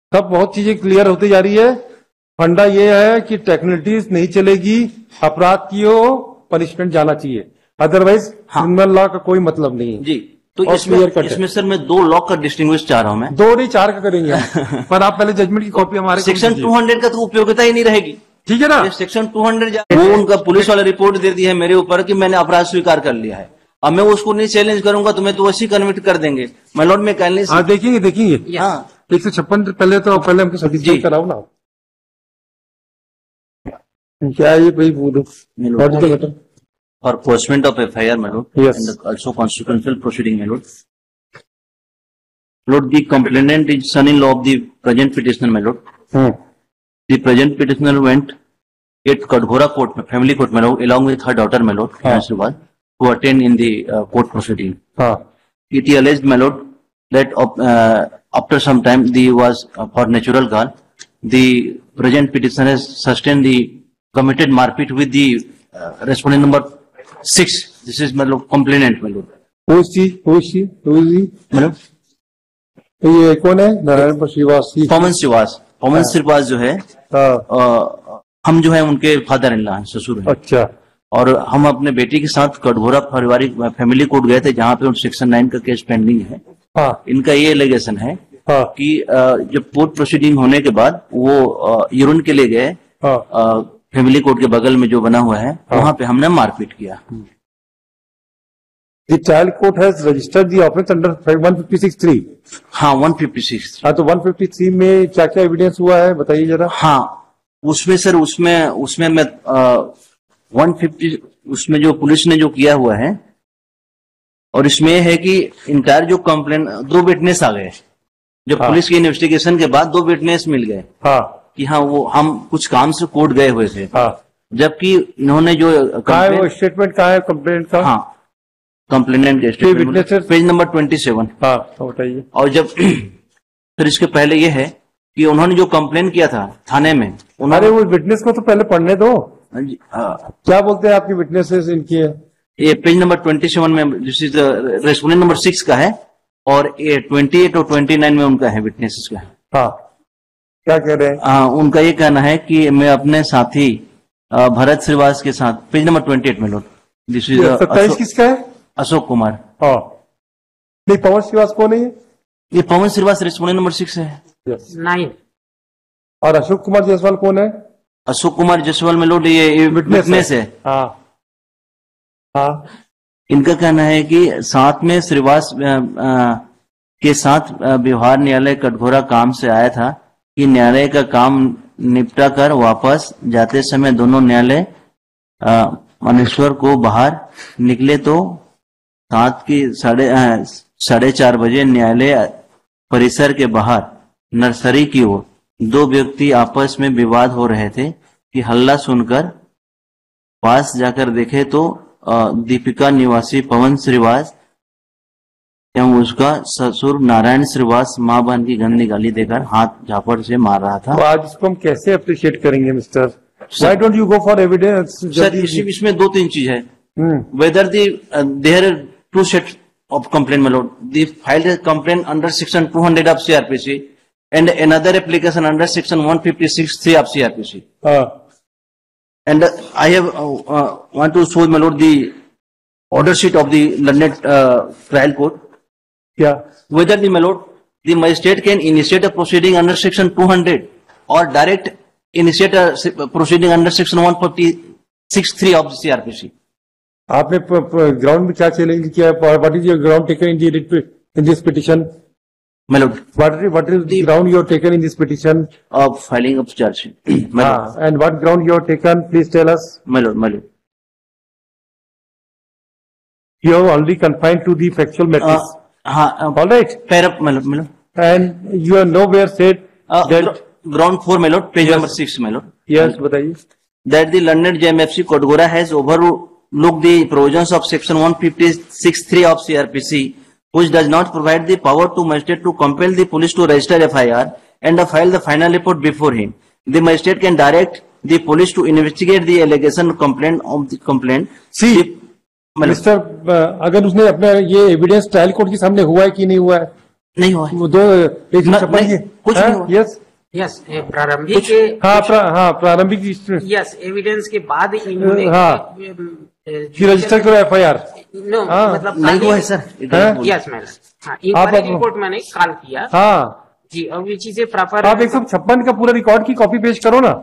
तब बहुत चीजें क्लियर होती जा रही है। फंडा ये है कि टेक्निकलिटीज नहीं चलेगी, अपराध की हो पनिशमेंट जाना चाहिए, अदरवाइज क्रिमिनल लॉ का कोई मतलब नहीं है जी। तो इसमें सर मैं 2 लॉ का डिस्टिंग्विश चाह रहा हूं। मैं 2 नहीं 4 का करेंगे हम। पर आप पहले जजमेंट की कॉपी हमारे सेक्शन 200 का तो उपयोगिता ही नहीं रहेगी, ठीक है ना। सेक्शन 200 वो उनका पुलिस वाला रिपोर्ट दे दी है मेरे ऊपर कि मैंने अपराध स्वीकार कर लिया है। अब मैं उसको नहीं चैलेंज करूंगा तो मैं तो वैसे कन्विक्ट कर देंगे। माय लॉर्ड में कहने देखेंगे हाँ 156 पहले हमको सर्टिफाई कराओ ना। क्या ये भाई बोलो for postment of FIR, my lord, yes. and also consequential proceeding, my lord. Lord, the complainant is son-in-law of the present petitioner, my lord. The present petitioner went at Kadhora court, family court, my lord, along with her daughter, my lord, to attend in the court proceeding. It alleged, my lord, that after some time, was for natural cause, the present petitioner has sustained the committed marpit with the respondent number 6. This is my lord complainant, my lord. Who is she? मतलब ये कौन है? नारायण श्रीवास। पवन श्रीवास जो है हम जो है उनके फादर इन लॉ हैं, ससुर हैं। अच्छा। और हम अपने बेटी के साथ कटघोरा पारिवारिक फैमिली कोर्ट गए थे जहाँ पे सेक्शन 9 का केस पेंडिंग है। इनका ये एलिगेशन है कि जब कोर्ट प्रोसीडिंग होने के बाद वो यूरिन के लिए गए फैमिली कोर्ट के बगल में जो बना हुआ है वहां पे हमने मारपीट किया। The child court has registered the offence under 156(3). हाँ 156। हाँ तो 153 में क्या क्या एविडेंस हुआ है बताइए जरा। हाँ उसमें सर उसमें मैं 150 उसमें जो पुलिस ने जो किया हुआ है और इसमें है कि इंटायर जो कंप्लेन 2 विटनेस आ गए जब पुलिस की इन्वेस्टिगेशन के बाद 2 विटनेस मिल गए कि हाँ वो हम कुछ काम से कोर्ट गए हुए थे। जबकि इन्होंने जो स्टेटमेंट कहा है कंप्लेंट का। हाँ कंप्लेनेंट पेज नंबर 27। हाँ बताइए। और जब फिर इसके पहले ये है कि उन्होंने जो कंप्लेन किया था थाने में अरे वो विटनेस को तो पहले पढ़ने दो। क्या बोलते हैं आपकी विटनेसेस इनकी है? ये पेज नंबर 27 में दिस इज रेस्पोंडेंट नंबर 6 का है और 28 और 29 में उनका है विटनेसेस का। हाँ क्या कह रहे हैं? उनका ये कहना है कि मैं अपने साथी भरत श्रीवास के साथ पेज नंबर 28 में लोग दिस इज 27 किसका है? अशोक कुमार। हाँ नहीं पवन श्रीवास कौन है? ये पवन श्रीवास रेस्पोंडेंट नंबर 6 है। 9। और अशोक कुमार जायसवाल कौन है? अशोक कुमार जायसवाल में लोड ये विटनेस है। हाँ हाँ इनका कहना है कि साथ में श्रीवास के साथ व्यवहार न्यायालय कटघोरा काम से आया था कि न्यायालय का काम निपटा कर वापस जाते समय दोनों न्यायालय मनेश्वर को बाहर निकले तो रात की 4:30 बजे न्यायालय परिसर के बाहर नर्सरी की ओर 2 व्यक्ति आपस में विवाद हो रहे थे कि हल्ला सुनकर पास जाकर देखे तो दीपिका निवासी पवन श्रीवास एवं उसका ससुर नारायण श्रीवास मां बहन की गंदी गाली देकर हाथ झापड़ से मार रहा था। तो आज इसको हम कैसे अप्रिशिएट करेंगे mister? Why don't you go for evidence? Sir इसमें 2-3 चीज है। Whether there are 2 sets of complaint, my lord. They filed a complaint under section 200 of CRPC and another application under section 156(3) of CRPC. And I have want to show, my lord, the order sheet of the learned trial court. Yeah. Whether my lord, the magistrate can initiate a proceeding under section 200 or direct initiate a proceeding under section 156(3) of the CRPC. आपने ground में क्या challenge किया? What is your ground taken in this petition? My lord, what is the ground you have taken in this petition? Of filing of charge. And what ground you have taken? Please tell us. My lord. You have only confined to the factual matters. All right. Fair up, my lord. And you have nowhere said that. Ground 4, my lord, page number 6, my lord. Yes, बताइए. That the learned JMFC Kodgora has overlooked the provisions of section 156(3) of CRPC, which does not provide the power to magistrate to compel the police to register FIR and file the final report before him. The magistrate can direct the police to investigate the allegation complaint of the complaint. See, mister अगर उसने अपना ये evidence trial court के सामने हुआ है कि नहीं हुआ है? नहीं हुआ है। वो दो 156 नहीं, कुछ नहीं हुआ। यस यस, प्रारंभिक हाँ प्रारंभिक यस एविडेंस के बाद इन्होंने हाँ। रजिस्टर करो FIR। नो हाँ। मतलब नहीं हुआ है सर। यस मैडम, हाँ इंक्वायरी रिपोर्ट मैंने कॉल किया हाँ जी, और ये चीजें प्रॉपर आप 156 का पूरा रिकॉर्ड की कॉपी पेश करो ना।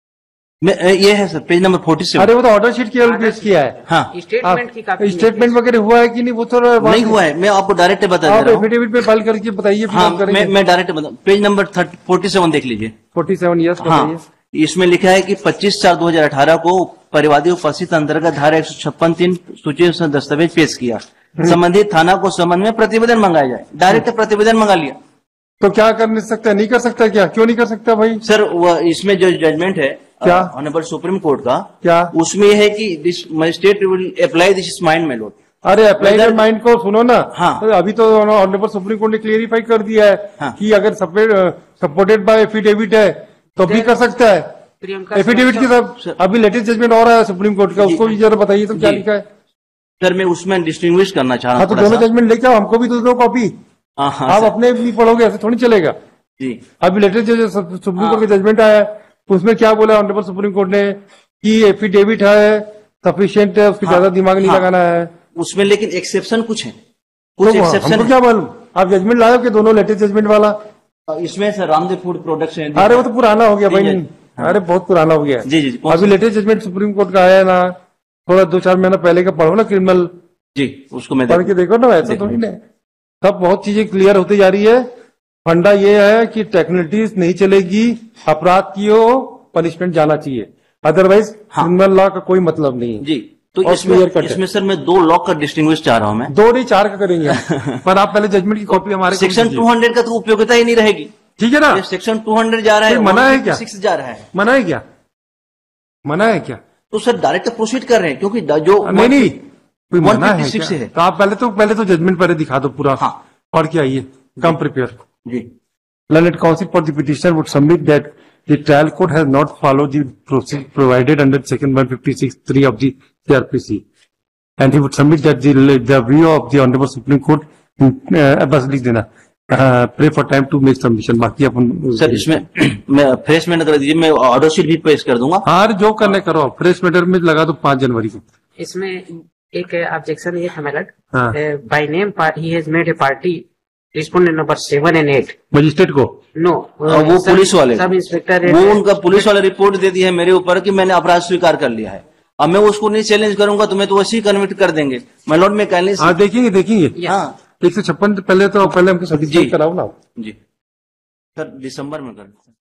ये है सर पेज नंबर 47। अरे वो तो ऑर्डर शीट केवल पेश किया है। हाँ स्टेटमेंट की काफी स्टेटमेंट वगैरह हुआ है कि नहीं वो तो नहीं हुआ है, मैं आपको डायरेक्ट बता दे आप रहा हूँ। एफिडेविट पे फाइल करके बताइए। हाँ मैं डायरेक्ट बता, पेज नंबर 47 देख लीजिए। 47 यस हाँ बताइए। इसमें लिखा है कि 25/4/2018 को परिवादी उपस्थित अंतर्गत धारा 156(3) सूची से दस्तावेज पेश किया। संबंधित थाना को संबंध में प्रतिवेदन मंगाया जाए। डायरेक्ट प्रतिवेदन मंगा लिया। तो क्या कर नहीं सकता, नहीं कर सकता क्या, क्यों नहीं कर सकता भाई? सर वो इसमें जो जजमेंट है क्या? ऑनरेबल सुप्रीम कोर्ट का, क्या उसमें है कि this magistrate will apply this is mind my lord. अरे अप्लाई माइंड को सुनो ना। हाँ। तो अभी तो ऑनरेबल सुप्रीम कोर्ट ने क्लियरिफाई कर दिया है हाँ। कि अगर सपोर्टेड बाय एफिडेविट है तो भी कर सकता है। प्रियंका एफिडेविट की सब अभी लेटेस्ट जजमेंट और है सुप्रीम कोर्ट का, उसको भी जरा बताइए तो क्या जी। लिखा है। सर मैं उसमें डिस्टिंग्विश करना चाह रहा हाँ हूँ तो दोनों जजमेंट लेके आओ, हमको भी तो दो कॉपी। हाँ हाँ आप सर, अपने भी पढ़ोगे, ऐसे थोड़ी चलेगा। जी अभी लेटेस्ट जो सुप्रीम कोर्ट का जजमेंट आया है उसमें क्या बोला ऑनरेबल सुप्रीम कोर्ट ने कि एफिडेविट है सफिशिएंट है, उसकी ज्यादा दिमाग नहीं हाँ। लगाना है। उसमें लेकिन एक्सेप्शन कुछ है, तो कुछ हमको एक्सेप्शन क्या मालूम, आप जजमेंट लाए हो कि दोनों लेटेस्ट जजमेंट वाला? इसमें सर रामदेव फूड प्रोडक्ट्स है। अरे वो तो पुराना हो गया भाई। जी, हाँ। अरे बहुत पुराना हो गया है। जी, जी, कौन अभी सा? लेटेस्ट जजमेंट सुप्रीम कोर्ट का आया ना, थोड़ा 2-4 महीना पहले का पढ़ो ना क्रिमिनल, जी उसको मैं पढ़ के देखो ना। ऐसा थोड़ी ना है। सब बहुत चीजें क्लियर होती जा रही है। फंडा ये है कि टेक्निकलिटीज नहीं चलेगी, अपराध की हो पनिशमेंट जाना चाहिए, अदरवाइज हाँ। क्रिमिनल लॉ का कोई मतलब नहीं है। जी तो और इसमें clear cut है। इसमें सर मैं 2 लॉ का डिस्टिंग्विश चाह रहा हूँ मैं। 2 नहीं 4 का करेंगे हम। पर आप पहले जजमेंट की कॉपी हमारे को सेक्शन दीजिए। 200 का तो उपयोगिता ही नहीं रहेगी। ठीक है ना। ये सेक्शन 200 जा रहा है, कोई मना है क्या? 156 जा रहा है। मना है क्या, मना है क्या? तो सर डायरेक्ट प्रोसीड कर रहे हैं क्योंकि जो नहीं कोई मना है 156 क्या? है। तो आप पहले तो जजमेंट पहले दिखा दो पूरा। हाँ। और क्या आइए कम प्रिपेयर। जी Learned counsel for the petitioner would submit that the trial court has not followed the procedure provided under section 156(3) of the CRPC, and he would submit that the view of the honorable Supreme Court बस लिख देना, pray for time to make submission। बाकी अपन sir इसमें मैं fresh matter कर दीजिए, मैं order sheet भी पेश कर दूंगा। हाँ जो करने करो, फ्रेश मैटर में लगा दो 5 जनवरी को। इसमें एक ऑब्जेक्शन ये था मेलट, हाँ। By name he has made a party respondent number 7 and 8। Magistrate को नो वो पुलिस वाले, सब इंस्पेक्टर वो उनका पुलिस वाले रिपोर्ट दे दी है मेरे ऊपर कि मैंने अपराध स्वीकार कर लिया है। अब मैं उसको नहीं चैलेंज करूंगा तो मैं तो वैसे ही कन्विक्ट कर देंगे। मैं लॉर्ड में कहने हाँ देखेंगे। हाँ 156 पहले हमको सर्टिफिकेट कराओ ना। जी सर दिसंबर में कर